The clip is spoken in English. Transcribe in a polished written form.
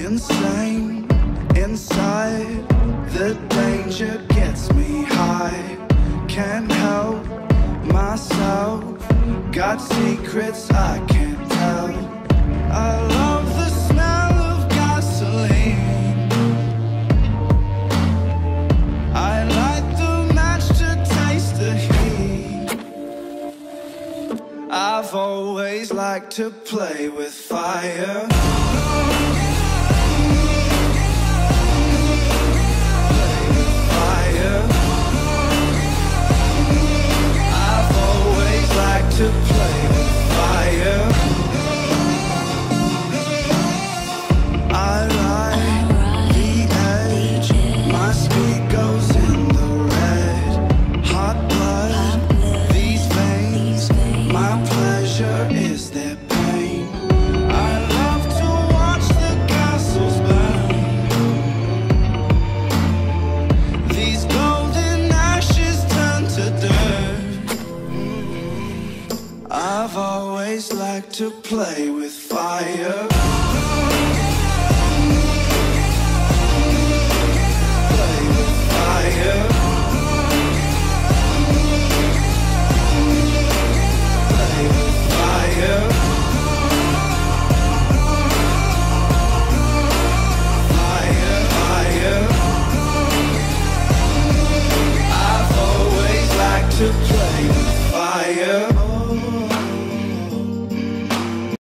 insane inside. The danger gets me high. Can't help myself. Got secrets I can't tell. I love the smell of gasoline. I light the match to taste the heat. I've always liked to play with fire. To play with fire. I ride the edge. My speed goes in the red. Hot blood, these veins. My pleasure is their pain. I love to watch the castles burn. These golden ashes turn to dirt. I've always liked to play with fire.